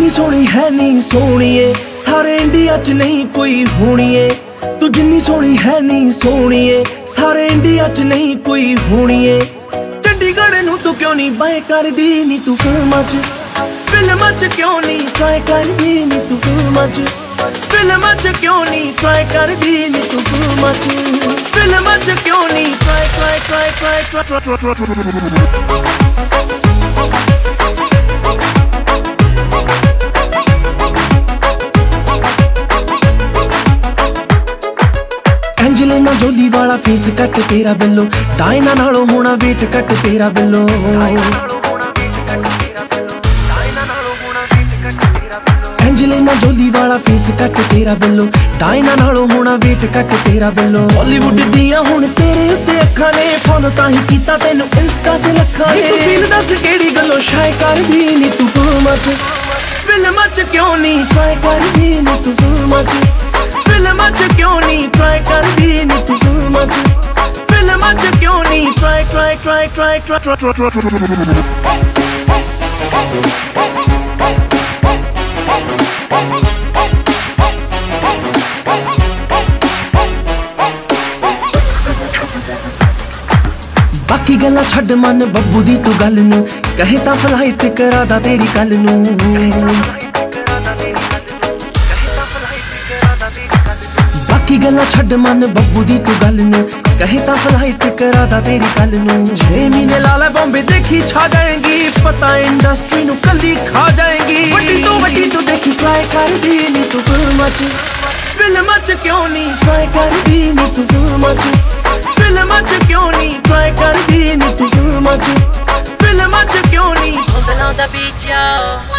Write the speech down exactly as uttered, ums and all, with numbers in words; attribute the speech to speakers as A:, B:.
A: जिन्नी सोहनी है नी सोहणीए सारे इंडिया च नहीं कोई होणीए। तू जिन्नी सोहनी है नी सोहणीए सारे इंडिया च नहीं कोई होणीए। चंडीगढ़ नू तू क्यों नहीं बाय कर दी नी तू फिल्मां च, फिल्मां च क्यों नहीं ट्राई कर दी नी तू फिल्मां च, फिल्मां च क्यों नहीं ट्राई कर दी नी तू फिल्मां च, फिल्मां च क्यों नहीं try try try try try try. Angelina Jolie वाला फेस कट तेरा बिल्लो, डायना नालों होना वेट कट तेरा बिल्लो। एंजेलिना जोली वाला फेस कट तेरा बिल्लो, डायना नालों होना वेट कट तेरा बिल्लो। बॉलीवुड दियां हुण तेरे उत्ते अखां ने, फॉलो तां ही कीता तैनू इंस्टा ते लखां ने। तू फील दस केड़ी गल्लों शाय कर दी नी तू फिल्मां च, फिल्मां च क्यों नहीं ट्राई कर दी नी तू फिल्मां च, फिल्मां च क्यों नहीं ट्राई कर दी नी तू फिल्मां च, फिल्मां च क्यों नहीं try try try try try try. बाकी गल्लां छड्ड मन बब्बू दी तू गल नू, कहे तां फ्लाइट करा दा तेरी कल नू। बाकी गल्लां छड्ड मन बब्बू दी तू गल नू, कहे तां फ्लाइट करा दा तेरी कल नू। छे महीने ला लै बॉम्बे देखी छा जाएंगी, पता इंडस्ट्री नू कली खा जाएंगी। वड्डी तो वड्डी तू देखी ट्राई कर दी नी तू फिल्मां च, फिल्मां च क्यों नहीं ट्राई कर दी नी तू फिल्मां च, फिल्मां च क्यों नहीं ट्राई कर दी नी तू फिल्मां च, फिल्मां च क्यों नहीं।